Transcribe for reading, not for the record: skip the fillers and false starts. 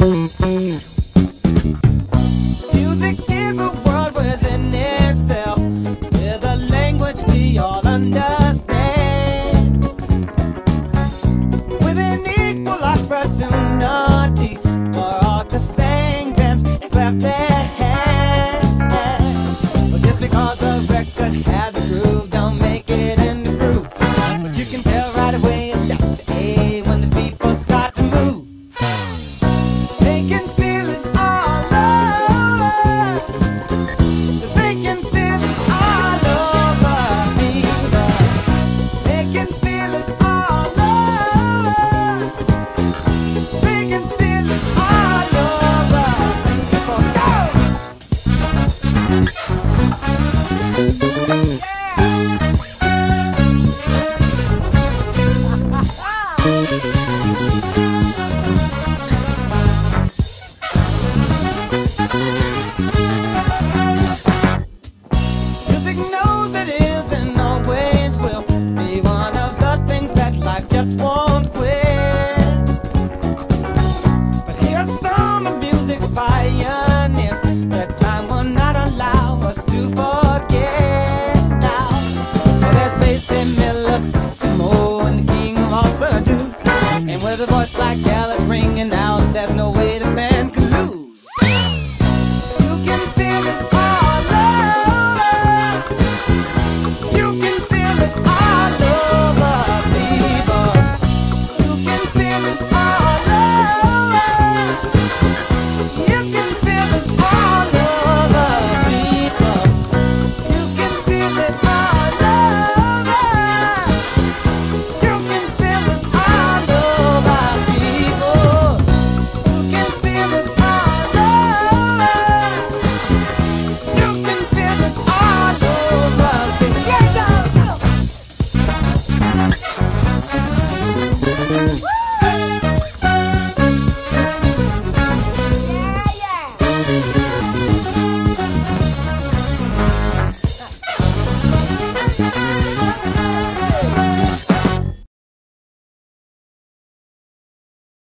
Music is a world within itself, with a language we all understand, with an equal opportunity for all to sing, dance, and clap their hands. Well, just because a record has a groove, don't make it in the groove. But you can tell right away left to A when the people start to move. They can feel it all over. They can feel it all over people. They can feel it all over. They can feel it all over people. Music knows it is and always will be one of the things that life just won't quit. But here's some of music's pioneers that time will not allow us to forget now. Well, there's Basie Miller, Satchmo, and the king of all Surdo. And with a voice like Gallup ringing out, there's no way the band can lose. You can feel it all over. You can feel it all over people. You can feel it all over. You can feel it all over people. You can feel it all over. You can feel it all over people. You can feel it all over. You can feel it all over people. Yeah, go, go. Yeah, yeah.